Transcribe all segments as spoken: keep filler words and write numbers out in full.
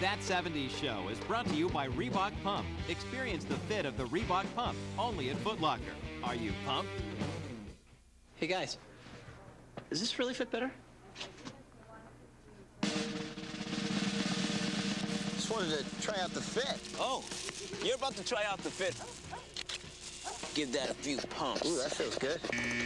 That seventies Show is brought to you by Reebok Pump. Experience the fit of the Reebok Pump, only at Foot Locker. Are you pumped? Hey guys, does this really fit better? Just wanted to try out the fit. Oh, you're about to try out the fit. Give that a few pumps. Ooh, that feels good.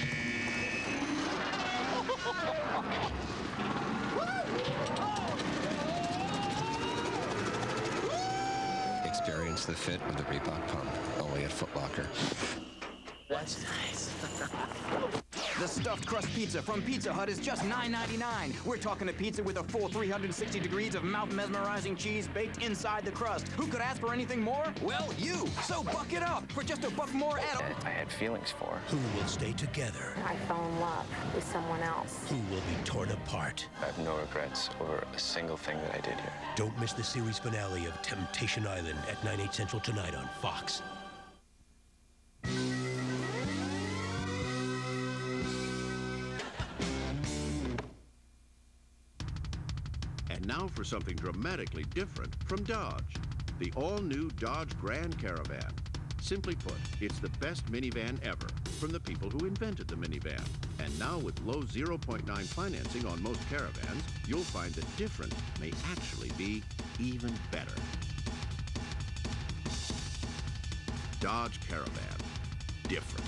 Experience the fit of the Reebok Pump, only at Foot Locker. That's nice. The stuffed crust pizza from Pizza Hut is just nine ninety-nine. We're talking a pizza with a full three hundred sixty degrees of mouth-mesmerizing cheese baked inside the crust. Who could ask for anything more? Well, you. So buck it up for just a buck more at all. I had feelings for her. Who will stay together? I fell in love with someone else. Who will be torn apart? I have no regrets over a single thing that I did here. Don't miss the series finale of Temptation Island at nine, eight central tonight on Fox. And now for something dramatically different from Dodge. The all-new Dodge Grand Caravan. Simply put, it's the best minivan ever from the people who invented the minivan. And now with low zero point nine financing on most caravans, you'll find that different may actually be even better. Dodge Caravan. Different.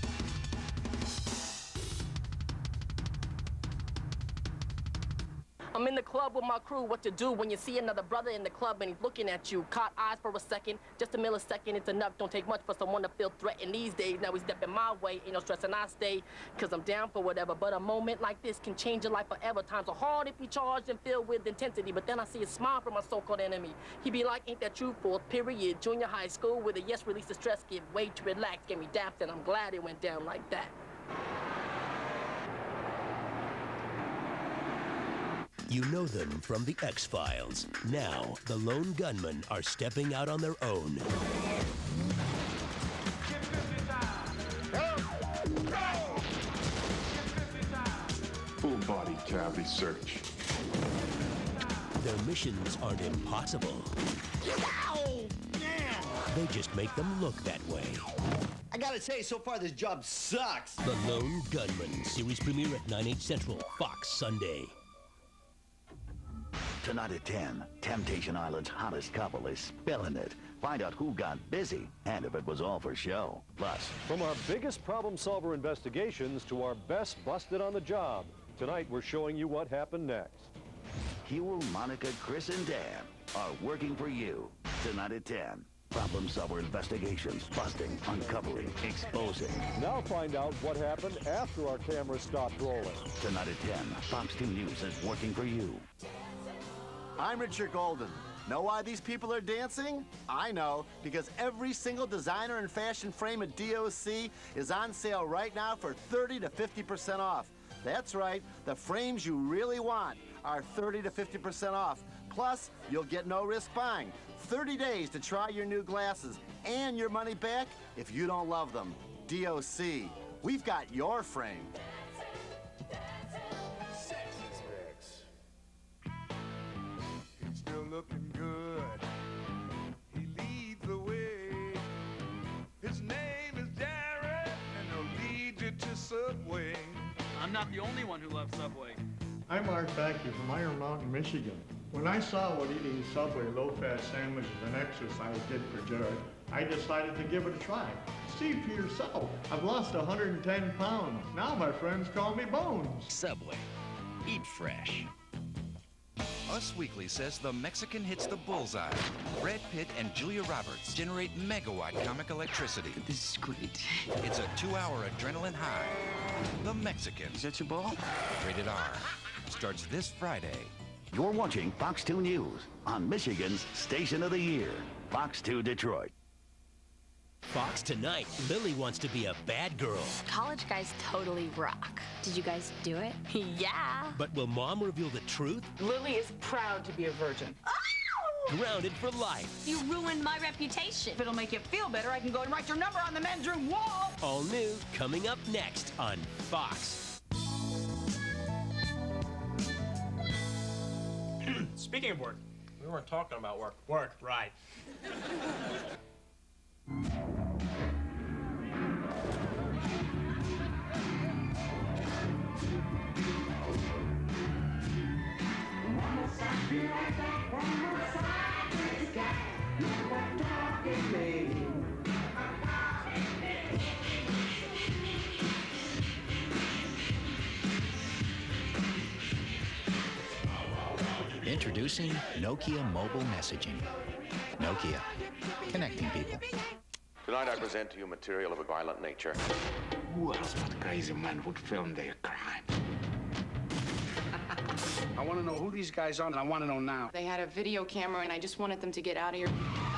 I'm in the club with my crew. What to do when you see another brother in the club and he's looking at you? Caught eyes for a second, just a millisecond. It's enough. Don't take much for someone to feel threatened these days. Now he's stepping my way. Ain't no stressing. I stay, cause I'm down for whatever. But a moment like this can change your life forever. Times are hard if you charged and filled with intensity. But then I see a smile from my so-called enemy. He be like, ain't that true? Fourth period, junior high school with a yes, release the stress. Give way to relax, get me dapped, and I'm glad it went down like that. You know them from the X-Files. Now, the lone gunmen are stepping out on their own. Full body cavity search. Their missions aren't impossible. Ow! They just make them look that way. I gotta say, so far this job sucks. The Lone Gunman, series premiere at nine, eight central, Fox Sunday. Tonight at ten, Temptation Island's hottest couple is spilling it. Find out who got busy and if it was all for show. Plus, from our biggest problem solver investigations to our best busted on the job, tonight we're showing you what happened next. Hugh, Monica, Chris, and Dan are working for you. Tonight at ten. Problem solver investigations, busting, uncovering, exposing. Now find out what happened after our cameras stopped rolling. Tonight at ten, Fox two News is working for you. I'm Richard Golden. Know why these people are dancing? I know, because every single designer and fashion frame at D O C is on sale right now for thirty to fifty percent off. That's right, the frames you really want are thirty to fifty percent off. Plus, you'll get no risk buying. thirty days to try your new glasses and your money back if you don't love them. D O C, we've got your frame. Still looking good. He leads the way. His name is Jared, and he'll lead you to Subway. I'm not the only one who loves Subway. I'm Art Backey from Iron Mountain, Michigan. When I saw what eating Subway low-fat sandwiches and exercise did for Jared, I decided to give it a try. See for yourself. I've lost one hundred ten pounds. Now my friends call me Bones. Subway. Eat fresh. Us Weekly says the Mexican hits the bullseye. Brad Pitt and Julia Roberts generate megawatt comic electricity. This is great. It's a two-hour adrenaline high. The Mexican. Is that your ball? Rated R. Starts this Friday. You're watching Fox two News on Michigan's Station of the Year, Fox two Detroit. Fox tonight, Lily wants to be a bad girl. College guys totally rock. Did you guys do it? Yeah. But will Mom reveal the truth? Lily is proud to be a virgin. Grounded for life. You ruined my reputation. If it'll make you feel better, I can go and write your number on the men's room wall. All new, coming up next on Fox. Speaking of work, We weren't talking about work. Work, right. Introducing Nokia Mobile Messaging. Nokia, connecting people. Tonight I present to you material of a violent nature. Who else but crazy man would film their crime? I want to know who these guys are, and I want to know now. They had a video camera, and I just wanted them to get out of here.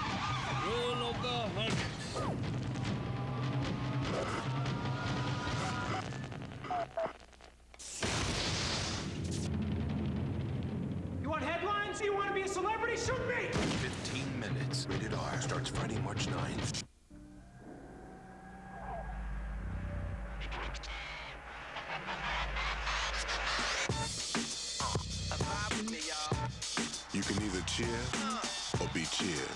You want headlines? You want to be a celebrity? Shoot me! fifteen minutes. Rated R. Starts Friday, March ninth. You can either cheer or be cheered.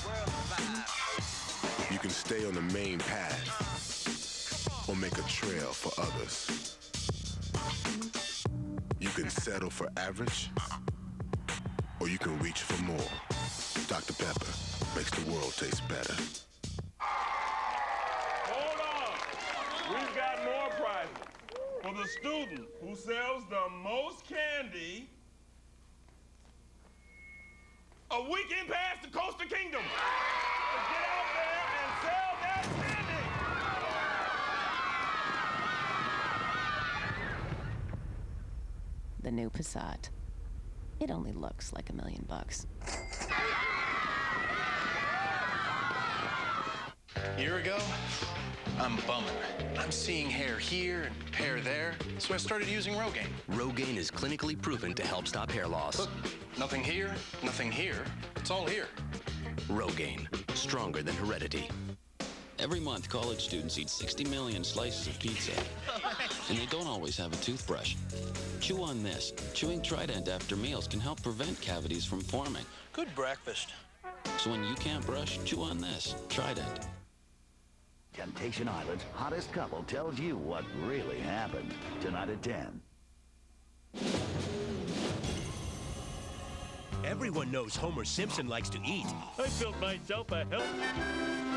You can stay on the main path or make a trail for others. You can settle for average or you can reach for more. Doctor Pepper makes the world taste better. Hold on. We've got more prizes. For the student who sells the most candy, a weekend pass to Coastal Kingdom. So get out there and sell that candy. The new Passat. It only looks like a million bucks. A year ago, I'm bumming. I'm seeing hair here and hair there, so I started using Rogaine. Rogaine is clinically proven to help stop hair loss. Look, nothing here, nothing here. It's all here. Rogaine, stronger than heredity. Every month, college students eat sixty million slices of pizza, and they don't always have a toothbrush. Chew on this. Chewing Trident after meals can help prevent cavities from forming. Good breakfast. So when you can't brush, chew on this. Trident. Temptation Island's hottest couple tells you what really happened. Tonight at ten. Everyone knows Homer Simpson likes to eat. I built myself a healthy...